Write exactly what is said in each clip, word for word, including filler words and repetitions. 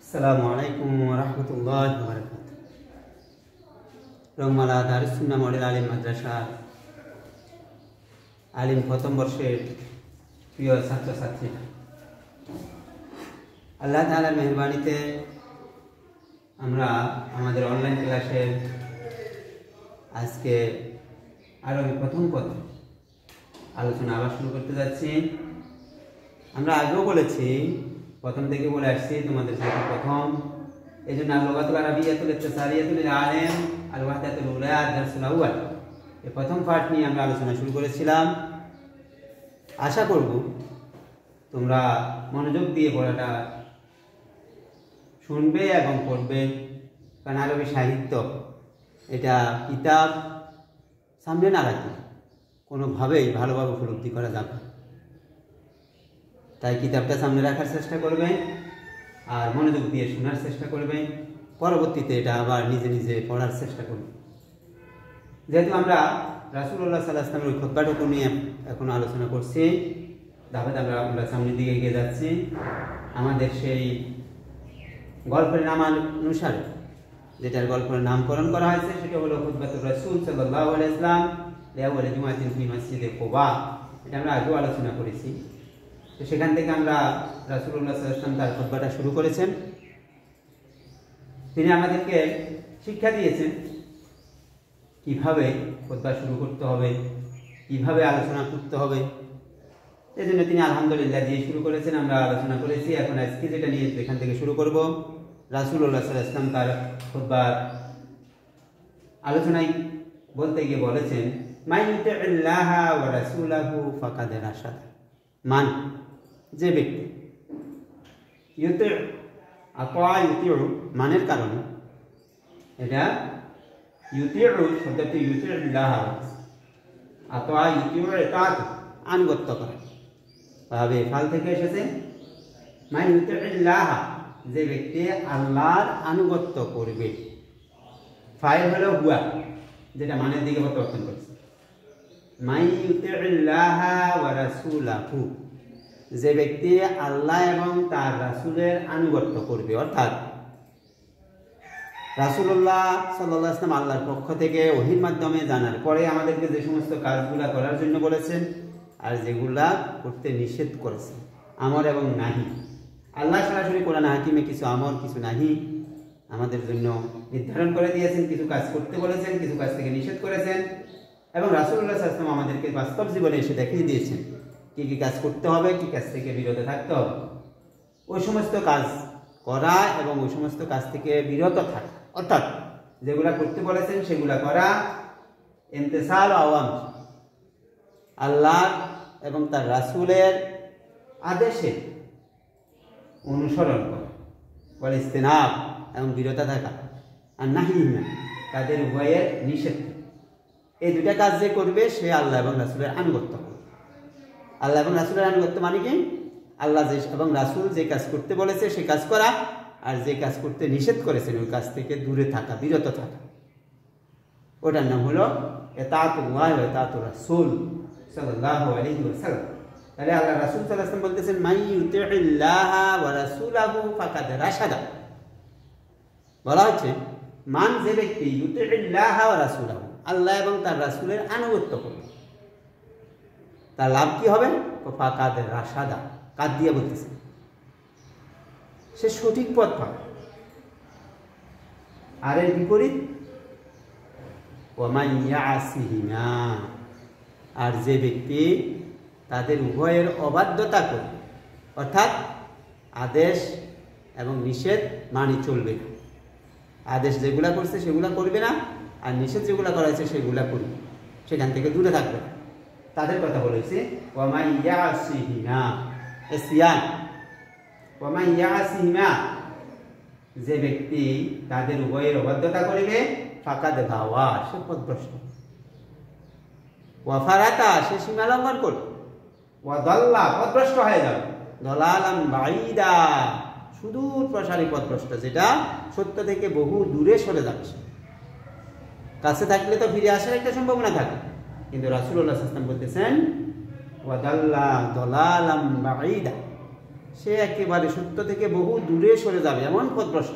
আসসালামু আলাইকুম ওয়া রাহমাতুল্লাহি ওয়া বারাকাতুহু। রংমালা দারুস সুন্নাহ মডেল আলিম মাদ্রাসা আলিম প্রথম বর্ষের প্রিয় ছাত্রছাত্রীরা, আল্লাহ তাআলার মেহেরবানিতে আমরা আমাদের অনলাইন ক্লাসের আজকে আরবি প্রথম পদ আলোচনা আবার শুরু করতে যাচ্ছি। আমরা আগেও বলেছি, প্রথম থেকে বলে আসছি তোমাদের সাথে প্রথম, এই জন্য লুগাতুল আরাবিয়াতুল ইখতিসারিয়াতুল আলিম আল ওয়াহদাতুল উলা দারসুল আউয়াল এই প্রথম পার্ট নিয়ে আমরা আলোচনা শুরু করেছিলাম। আশা করব তোমরা মনোযোগ দিয়ে পড়াটা শুনবে এবং পড়বে, কারণ আরবি সাহিত্য এটা কিতাব সামনে না রাখলে কোনোভাবেই ভালোভাবে উপলব্ধি করা যাবে। তাই কিতাবটা সামনে রাখার চেষ্টা করবেন আর মনোযোগ দিয়ে শোনার চেষ্টা করবেন, পরবর্তীতে এটা আবার নিজে নিজে পড়ার চেষ্টা করবেন। যেহেতু আমরা রাসূলুল্লাহ সাল্লাল্লাহু আলাইহি ওয়াসাল্লামের খুতবাটুকু নিয়ে এখন আলোচনা করছি, ধাপে ধাপে আমরা সামনের দিকে এগিয়ে যাচ্ছি। আমাদের সেই গল্পের নাম অনুসারে যেটার গল্পের নামকরণ করা হয়েছে সেটা হলো খুতবাতুর রাসূল সাল্লাল্লাহু আলাইহি ওয়াসাল্লাম লিআউয়ালি জুমাতিন ফি মসজিদে কুবা। এটা আমরা আগেও আলোচনা করেছি। তো সেখান থেকে আমরা রাসূলুল্লাহ সাল্লাল্লাহু আলাইহি ওয়াসাল্লাম তার খুতবাটা শুরু করেছেন। তিনি আমাদেরকে শিক্ষা দিয়েছেন কিভাবে খুতবা শুরু করতে হবে, কিভাবে আলোচনা করতে হবে। এই জন্য তিনি আলহামদুলিল্লাহ দিয়ে শুরু করেছেন, আমরা আলোচনা করেছি। এখন আজকে যেটা নিয়ে এখান থেকে শুরু করব, রাসূলুল্লাহ সাল্লাল্লাহু আলাইহি ওয়াসাল্লাম তার খুতবার আলোচনায় বলতে গিয়ে বলেছেন, মান ইউতি'ল্লাহা ওয়া রাসূলাহু ফাকাদ রাশাদ। মান, যে ব্যক্তি, ইউতি আতা ইউতিউ মানের কারণে এটা ইউতিউ শব্দটি ইউতি'ল্লাহ, আতা ইউতিউ ইতাআত আনুগত্য করা ভাবে ফাল থেকে এসেছে। মান ইউতি'ল্লাহ, যে ব্যক্তি আল্লাহর আনুগত্য করবে। ফাইল হলো হুয়া, যেটা মানের দিকে পরিবর্তন করেছে। মান ইউতি'ল্লাহ ওয়া রাসূলাহু, যে ব্যক্তি আল্লাহ এবং তার রাসূলের আনুগত্য করবে, অর্থাৎ রাসূলুল্লাহ সাল্লাল্লাহু আলাইহি ওয়াসাল্লাম আল্লাহর পক্ষ থেকে ওহীর মাধ্যমে জানার পরে আমাদেরকে যে সমস্ত কাজগুলা করার জন্য বলেছেন আর যেগুলা করতে নিষেধ করেছেন, আমর এবং নাহি। আল্লাহ সরাসরি কোরআন হাকিমে কিছু আমর কিছু নাহি আমাদের জন্য নির্ধারণ করে দিয়েছেন, কিছু কাজ করতে বলেছেন, কিছু কাজ থেকে নিষেধ করেছেন, এবং রাসূলুল্লাহ সাল্লাল্লাহু আলাইহি ওয়াসাল্লাম আমাদেরকে বাস্তব জীবনে এসে দেখিয়ে দিয়েছেন কি কি কাজ করতে হবে, কি কাজ থেকে বিরত থাকতে হবে। ওই সমস্ত কাজ করা এবং ওই সমস্ত কাজ থেকে বিরত থাকা, অর্থাৎ যেগুলা করতে বলেছেন সেগুলা করা, ইমতিসাল আওয়াম আল্লাহ এবং তার রাসূলের আদেশে অনুসরণ করা, ওয়াল ইসতিনাব এবং বিরত থাকা, আর নাহিনা তাদের উভয়ের নিষেধ। এই দুটা কাজ যে করবে সে আল্লাহ এবং রাসূলের আনুগত্য করবে। আল্লাহ এবং রাসূলের আনুগত্য মানে কি? আল্লাহ যে এবং রাসূল যে কাজ করতে বলেছে সে কাজ করা, আর যে কাজ করতে নিষেধ করেছেন ওই কাজ থেকে দূরে থাকা, বিরত থাকা। ওটার নাম হলো ইতাআতুল্লাহ ওয়া ইতাআতুর রাসূল সাল্লাল্লাহু আলাইহি ওয়াসাল্লাম। তাহলে আল্লাহ রাসূল সাল্লাল্লাহু আলাইহি ওয়াসাল্লাম বলতেছেন, মান ইউতি'ল্লাহা ওয়া রাসূলাহু ফাকাদ রাশাদা। বলা হচ্ছে মান, যে ব্যক্তি ইউতি'ল্লাহা ওয়া রাসূলাহু, আল্লাহ এবং তার রাসূলের আনুগত্য করবে, তার লাভ কি হবে? ফাকাদ রাশাদা, কাদ দিয়ে বলতেছে সে সঠিক পথ পাবে। আর এর বিপরীত ওয়া মান ইয়াসিহিমা, আর যে ব্যক্তি তাদের উভয়ের অবাধ্যতা করবে, অর্থাৎ আদেশ এবং নিষেধ মানি চলবে না। আদেশ যেগুলা করছে সেগুলা করবে না, আর নিষেধ যেগুলা করা হয়েছে সেগুলা করবে, সেখান থেকে দূরে থাকবে না, তাদের কথা বলেছে। ওয়া মান ইয়াসিহিমা ইসয়ান, ওয়া মান ইয়াসিহিমা, যে ব্যক্তি তাদের উভয়ের অবাধ্যতা করিবে, ফাকাদ গাওয়া, সে পথভ্রষ্ট। ওয়া ফারাতা, সে সীমা লঙ্ঘন করবে। ওয়া দাল্লা, পথভ্রষ্ট হয়ে যাবে। দালালান বাঈদা, সুদূর প্রসারী পথভ্রষ্ট, যেটা সত্য থেকে বহু দূরে সরে যাচ্ছে। কাছে থাকলে তো ফিরে আসার একটা সম্ভাবনা থাকে, কিন্তু রাসূলুল্লাহ সাল্লাল্লাহু আলাইহি ওয়াসাল্লাম বলতেছেন ওয়া দাল্লা দালালান বাঈদা, সে একেবারে সত্য থেকে বহু দূরে সরে যাবে, এমন পথভ্রষ্ট।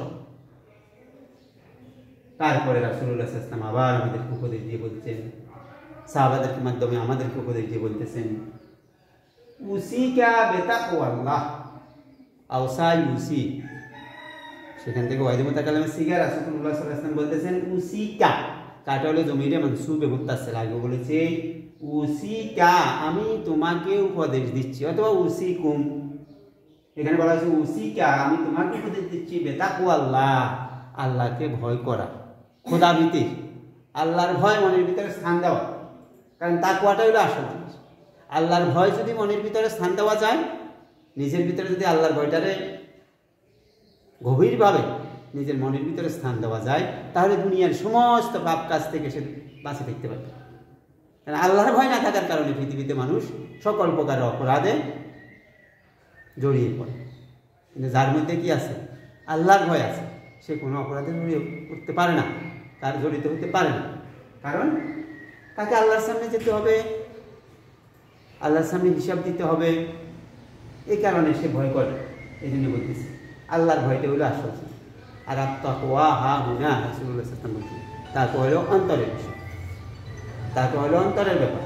তারপরে রাসূলুল্লাহ সাল্লাল্লাহু আলাইহি ওয়াসাল্লাম আবার আমাদেরকে উপদেশ দিয়ে বলছেন, সাহাবাদের মাধ্যমে আমাদেরকে উপদেশ দিয়ে বলতেছেন, উসিকা বিতাকওয়াল্লাহ আওসা ইউসি। সেখান থেকে ওয়াইদে মুতাকাল্লিম সিগা রাসূলুল্লাহ সাল্লাল্লাহু আলাইহি ওয়াসাল্লাম বলতেছেন উসিকা, কাটা হলো জমিরে মানসুবে মুত্তাসিল, আগে বলেছে উসিকা, আমি তোমাকে উপদেশ দিচ্ছি, অথবা উসিকুম। এখানে বলা হয়েছে উসিকা, আমি তোমাকে উপদেশ দিচ্ছি বিতাকওয়াল্লাহ, আল্লাহকে ভয় করা, খোদাভীতি, আল্লাহর ভয় মনের ভিতরে স্থান দেওয়া। কারণ তাকওয়াটা হলো আসল জিনিস। আল্লাহর ভয় যদি মনের ভিতরে স্থান দেওয়া যায়, নিজের ভিতরে যদি আল্লাহর ভয়টারে গভীরভাবে নিজের মনের ভিতরে স্থান দেওয়া যায়, তাহলে দুনিয়ার সমস্ত পাপ কাজ থেকে সে বাঁচে থাকতে পারবে। কারণ আল্লাহর ভয় না থাকার কারণে পৃথিবীতে মানুষ সকল প্রকারের অপরাধে জড়িয়ে পড়ে। কিন্তু যার মধ্যে কি আছে, আল্লাহর ভয় আছে, সে কোনো অপরাধে জড়িয়ে উঠতে পারে না, তার জড়িত হতে পারে না। কারণ তাকে আল্লাহর সামনে যেতে হবে, আল্লাহর সামনে হিসাব দিতে হবে, এই কারণে সে ভয় করে। এই জন্য বলতেছে আল্লাহর ভয়টা হলো আসল। আর আত্মাকওয়া হা হুনা রাসূলুল্লাহ সাল্লাল্লাহু আলাইহি ওয়াসাল্লাম বলছেন, তারপর হলো অন্তরের বিষয়, তারপর হলো অন্তরের ব্যাপার।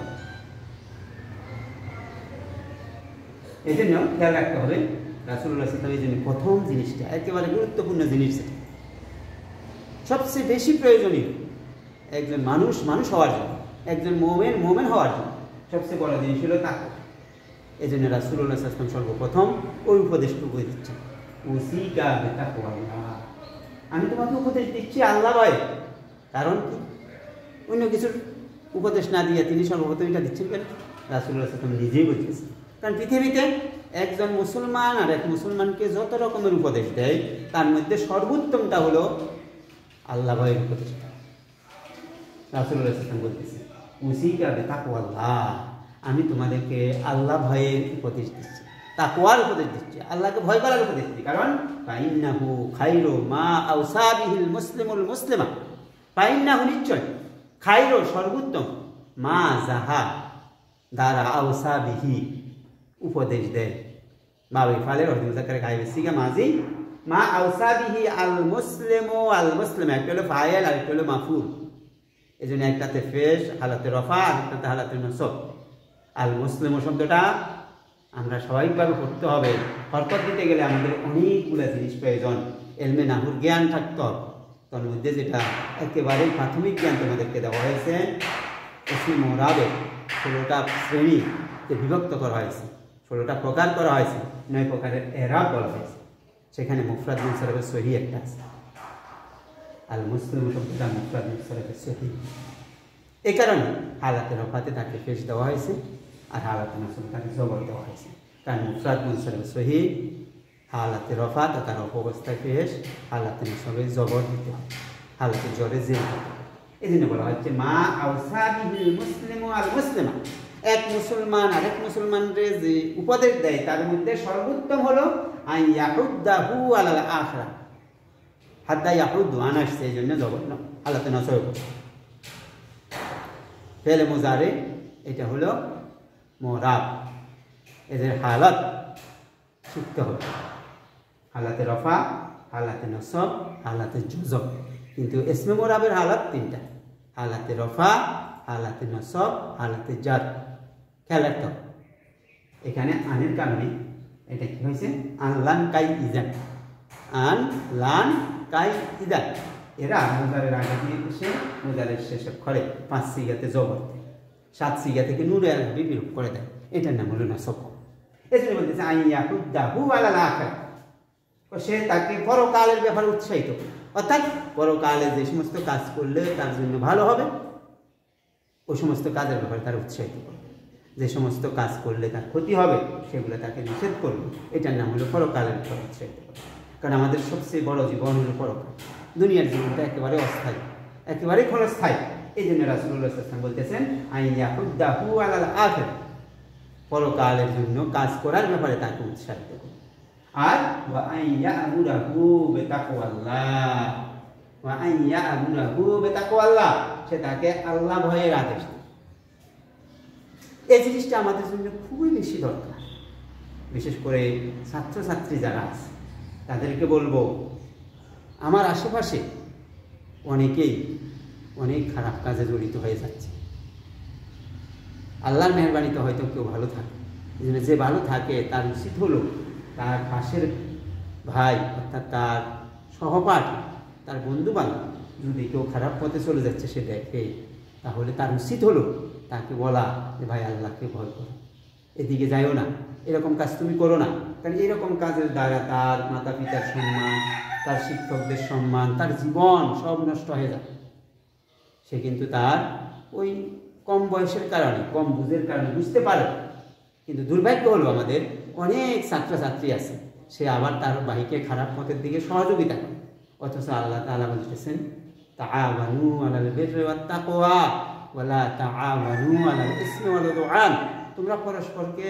এই জন্য খেয়াল রাখতে হবে রাসূলুল্লাহ সাল্লাল্লাহু আলাইহি ওয়াসাল্লাম এই জন্য প্রথম জিনিসটা, একেবারে গুরুত্বপূর্ণ জিনিস, সেটা সবচেয়ে বেশি প্রয়োজনীয় একজন মানুষ মানুষ হওয়ার জন্য, একজন মোমেন মোমেন হওয়ার জন্য সবচেয়ে বড় জিনিস হলো তাকওয়া। এই জন্য রাসূলুল্লাহ সাল্লাল্লাহু আলাইহি ওয়াসাল্লাম সর্বপ্রথম ওই উপদেশটুকু দিচ্ছেন, উসিকা বিতাকওয়াল্লাহ, আমি তোমাকে উপদেশ দিচ্ছি আল্লাহ ভয়। কারণ কি, অন্য কিছুর উপদেশ না দিয়ে তিনি সর্বপ্রথম এটা দিচ্ছেন কেন? রাসূলুল্লাহ সাল্লাল্লাহু আলাইহি ওয়াসাল্লাম নিজেই বলতেছেন। কারণ পৃথিবীতে একজন মুসলমান আর এক মুসলমানকে যত রকমের উপদেশ দেয়, তার মধ্যে সর্বোত্তমটা হলো আল্লাহ ভয়ের উপদেশ। রাসূলুল্লাহ সাল্লাল্লাহু আলাইহি ওয়াসাল্লাম বলতেছেন, উসিকা বিতাকওয়াল্লাহ, আমি তোমাদেরকে আল্লাহ ভয়ের উপদেশ দিচ্ছি, তাকওয়ার উপদেশ দিচ্ছি, আল্লাহকে ভয় করার উপদেশ দিচ্ছি। কারণ ফাইন্নাহু খায়রু মা আওসা বিহিল মুসলিমুল মুসলিমা, ফাইন্নাহু নিশ্চয়, খায়রু সর্বোত্তম, মা যাহা দ্বারা আওসা বিহি উপদেশ দেয়, বাবি ফালের অর্থ মুজাক্কারে গায়বে সিগা মাজি, মা আওসা বিহি আল মুসলিমু আল মুসলিমা, একটা হলো ফাইল আর একটা হলো মাফউল। এই জন্য একটাতে ফেস হালাতে রফা আর একটাতে হালাতে নসব। আল মুসলিম শব্দটা আমরা স্বাভাবিকভাবে পড়তে হবে। হরকত দিতে গেলে আমাদের অনেকগুলো জিনিস প্রয়োজন, এলমে নাহুর জ্ঞান থাকতে হবে। তার মধ্যে যেটা একেবারেই প্রাথমিক জ্ঞান তোমাদেরকে দেওয়া হয়েছে, ইসমে মুরাবে ষোলোটা শ্রেণীতে বিভক্ত করা হয়েছে, ষোলোটা প্রকার করা হয়েছে, নয় প্রকারের এরাব বলা হয়েছে। সেখানে মুফরাদ মুনসারিফে সহি একটা আছে, আল মুসলিম শব্দটা মুফরাদ মুনসারিফে সহি। এই কারণে হালাতে রফাতে তাকে পেশ দেওয়া হয়েছে, আর হালাতে নসব তাকে জবর দেওয়া হয়েছে। কারণ মুফরাদ মুনসারিফে সহি হালাতে রফা তার অবস্থায় পেশ, হালাতে নসবে জবর দিতে হয়, হালাতে জরে জেল দিতে হয়। এই জন্য বলা হচ্ছে মা আওসা বিহিল মুসলিমু আল মুসলিমা, এক মুসলমান আরেক মুসলমানরে যে উপদেশ দেয় তার মধ্যে সর্বোত্তম হলো আন ইয়াহুদ্দাহু আলাল আখিরা, হাদ্দা ইয়াহুদ্দু আন আসছে, এই জন্য জবর না, হালাতে নসব। ফেলে মুজারে এটা হলো মুরাব, এদের হালাত শিখতে হবে, হালাতে রফা, হালাতে নসব, হালাতে জজব। কিন্তু ইসমে মুরাবের হালাত তিনটা, হালাতে রফা, হালাতে নসব, হালাতে জার। খেয়াল রাখতে হবে। এখানে আনের কারণে এটা কি হয়েছে, আন লান কাই ইজান, আন লান কাই ইজান, এরা মুজারের আগে দিয়ে এসে মুজারের শেষে করে পাঁচ সিগাতে জবর দেয়, সাত সিগা থেকে নূরে আরবি বিরূপ করে দেয়, এটার নাম হলো নসব। এই জন্য বলতেছে আন ইয়াহুদ্দাহু আলাল আখিরা, সে তাকে পরকালের ব্যাপারে উৎসাহিত করে, অর্থাৎ পরকালে যে সমস্ত কাজ করলে তার জন্য ভালো হবে ওই সমস্ত কাজের ব্যাপারে তার উৎসাহিত করবে, যে সমস্ত কাজ করলে তার ক্ষতি হবে সেগুলো তাকে নিষেধ করবে, এটার নাম হলো পরকালের ব্যাপারে উৎসাহিত করবে। কারণ আমাদের সবচেয়ে বড় জীবন হলো পরকাল, দুনিয়ার জীবনটা একেবারে অস্থায়ী, একেবারে ক্ষণস্থায়ী। এই জন্য রাসূলুল্লাহ সাল্লাল্লাহু আলাইহি ওয়াসাল্লাম বলতেছেন আন ইয়াহুদ্দাহু আলাল আখিরা, পরকালের জন্য কাজ করার ব্যাপারে তাকে উৎসাহিত করবে। আর ওয়া আন ইয়া'মুরাহু বিতাকওয়াল্লাহ, ওয়া আন ইয়া'মুরাহু বিতাকওয়াল্লাহ, সে তাকে আল্লাহ ভয়ের আদেশ দেয়। এই জিনিসটা আমাদের জন্য খুবই বেশি দরকার। বিশেষ করে ছাত্রছাত্রী যারা আছে তাদেরকে বলবো, আমার আশেপাশে অনেকেই অনেক খারাপ কাজে জড়িত হয়ে যাচ্ছে। আল্লাহর মেহরবানিতে হয়তো কেউ ভালো থাকে, এই জন্য যে ভালো থাকে তার উচিত হলো তার পাশের ভাই অর্থাৎ তার সহপাঠী, তার বন্ধু বান্ধব যদি কেউ খারাপ পথে চলে যাচ্ছে সে দেখে, তাহলে তার উচিত হলো তাকে বলা যে ভাই আল্লাহকে ভয় করো, এদিকে যাইও না, এরকম কাজ তুমি করো না। কারণ এরকম কাজের দ্বারা তার মাতা পিতার সম্মান, তার শিক্ষকদের সম্মান, তার জীবন সব নষ্ট হয়ে যায়। সে কিন্তু তার ওই কম বয়সের কারণে, কম বুঝের কারণে বুঝতে পারে। কিন্তু দুর্ভাগ্য হলো আমাদের অনেক ছাত্রছাত্রী আছে, সে আবার তার ভাইকে খারাপ পথের দিকে সহযোগিতা করে। অথচ আল্লাহ তাআলা বলতেছেন, তাআওয়ানু আলাল বিররি ওয়াত তাকওয়া ওয়ালা তাআওয়ানু আলাল ইসমি ওয়াল উদওয়ান। তোমরা পরস্পরকে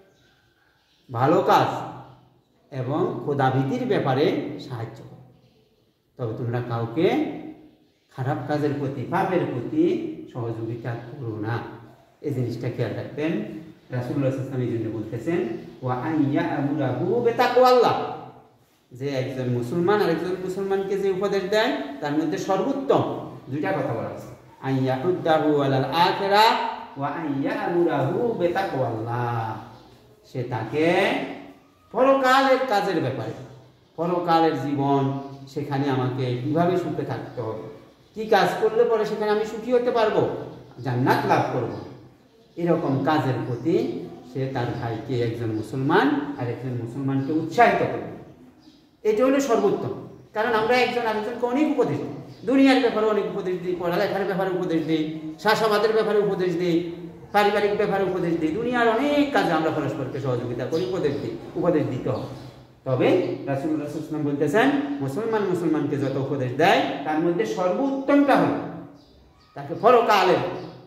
ভালো কাজ এবং খোদাভীতির ব্যাপারে সাহায্য করো, তবে তোমরা কাউকে খারাপ কাজের প্রতি, পাপের প্রতি সহযোগিতা করো না। এই জিনিসটা খেয়াল রাখবেন। রাসূলুল্লাহ সাল্লাল্লাহু আলাইহি ওয়াসাল্লাম এই জন্য বলতেছেন, ওয়া আইয়া আমুরাহু বিতাকওয়াল্লাহ, যে একজন মুসলমান আরেকজন মুসলমানকে যে উপদেশ দেয় তার মধ্যে সর্বোত্তম দুইটা কথা বলা আছে, আইয়া উদ্দাহু আলাল আখিরাহ ওয়া আইয়া আমুরাহু বিতাকওয়াল্লাহ। সে তাকে পরকালের কাজের ব্যাপারে, পরকালের জীবন, সেখানে আমাকে কিভাবে সুখে থাকতে হবে, কি কাজ করলে পরে সেখানে আমি সুখী হতে পারবো, জান্নাত লাভ করব, এরকম কাজের প্রতি সে তার ভাইকে, একজন মুসলমান আর একজন মুসলমানকে উৎসাহিত করবে। এটা হলো সর্বোত্তম। কারণ আমরা একজন আরেকজনকে অনেক উপদেশ দিই, দুনিয়ার ব্যাপারে অনেক উপদেশ দিই, পড়ালেখার ব্যাপারে উপদেশ দিই, চাষাবাদের ব্যাপারে উপদেশ দিই, পারিবারিক ব্যাপারে উপদেশ দিই, দুনিয়ার অনেক কাজে আমরা পরস্পরকে সহযোগিতা করি, উপদেশ দিই, উপদেশ দিতে হবে। তবে রাসূলুল্লাহ সাল্লাল্লাহু আলাইহি ওয়াসাল্লাম বলতেছেন, মুসলমান মুসলমানকে যত উপদেশ দেয় তার মধ্যে সর্বোত্তমটা হলো তাকে পরকালের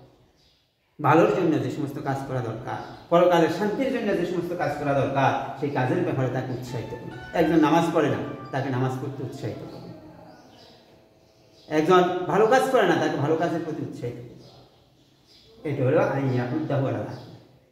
ভালোর জন্য যে সমস্ত কাজ করা দরকার, পরকালের শান্তির জন্য যে সমস্ত কাজ করা দরকার, সেই কাজের ব্যাপারে তাকে উৎসাহিত করুন। একজন নামাজ পড়ে না, তাকে নামাজ পড়তে উৎসাহিত করুন। একজন ভালো কাজ করে না, তাকে ভালো কাজের প্রতি উৎসাহিত করুন। এটা হলো আইয়া উদ্দাহু আলাল আখিরাহ।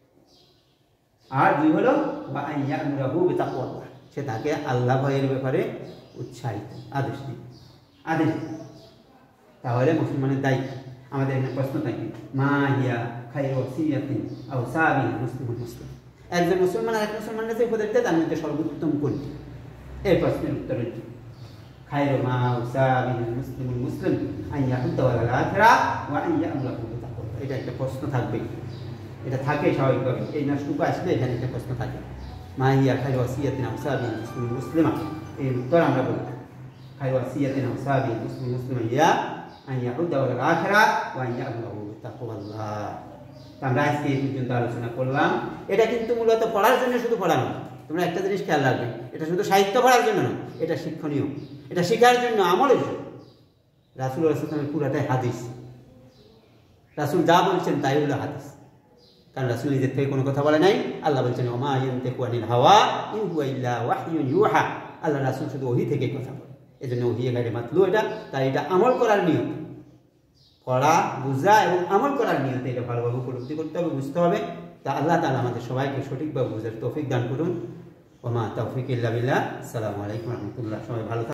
আর দুই হলো বা আইয়া আমুরাহু বিতাকওয়াল্লাহ, সে তাকে আল্লাহ ভয়ের ব্যাপারে উৎসাহিত আদেশ দিন, আদেশ দিন। তাহলে মুসলমানের দায়িত্ব। আমাদের এখানে প্রশ্ন থাকে, মা হিয়া খায়রু ওয়াসিয়াতিন আও সাবিল মুসলিমুল মুসলিম, একজন মুসলমান আর এক মুসলমানের যে উপদেশ দেয় তার মধ্যে সর্বোত্তম কোনটি? এই প্রশ্নের উত্তর হচ্ছে খায়রু মা সাবিল মুসলিমুল মুসলিম আইয়া উদ্দাহু আলাল আখিরাহ ওয়া আইয়া আমুরাহু বিতাকওয়াল্লাহ। এটা একটা প্রশ্ন থাকবে, এটা থাকে স্বাভাবিকভাবে। এই নাশটুকু আসলে এখানে একটা প্রশ্ন থাকে, মা হিয়া খায়রু ওয়াসিয়াতিন আও সাবিল মুসলিমুল মুসলিমা। এর উত্তর আমরা বলি খায়রু ওয়াসিয়াতিন আও সাবিল মুসলিমুল মুসলিমা ইয়া আইয়া উদ্দাহু আলাল আখিরাহ ওয়া আইয়া আমুরাহু বিতাকওয়াল্লাহ। আমরা আজকে এই পর্যন্ত আলোচনা করলাম। এটা কিন্তু মূলত পড়ার জন্য শুধু পড়া নয়, তোমরা একটা জিনিস খেয়াল রাখবে, এটা শুধু সাহিত্য পড়ার জন্য নয়, এটা শিক্ষণীয়, এটা শেখার জন্য, আমলের জন্য। রাসূলুল্লাহ সাল্লাল্লাহু আলাইহি ওয়াসাল্লামের পুরাটাই হাদিস, রাসূল যা বলছেন তাই হলো হাদিস। কারণ রাসূল নিজের থেকে কোনো কথা বলে নাই। আল্লাহ বলছেন, ওমা ইয়ানতিকু আনিল হাওয়া ইন হুয়া ইল্লা ওয়াহয়ুন ইউহা। আল্লাহ রাসূল শুধু ওহী থেকে কথা বলে, এজন্য ওহী গায়রে মাতলু। এটা তাই এটা আমল করার নিয়ত, পড়া, বুঝা এবং আমল করার নিয়তে এটা ভালোভাবে উপলব্ধি করতে হবে, বুঝতে হবে। তা আল্লাহ তাআলা আমাদের সবাইকে সঠিকভাবে বুঝার তৌফিক দান করুন। ওমা তাওফিক ইল্লা বিল্লাহ। আসসালামু আলাইকুম ওয়া রাহমাতুল্লাহ। সবাই ভালো